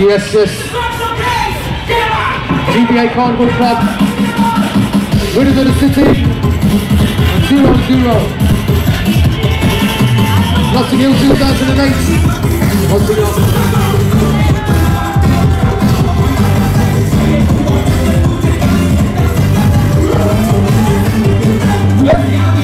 Yes, yes. GBA Carnival Club. Winners of the city. 0-0. Notting Hill 2008. Notting Hill.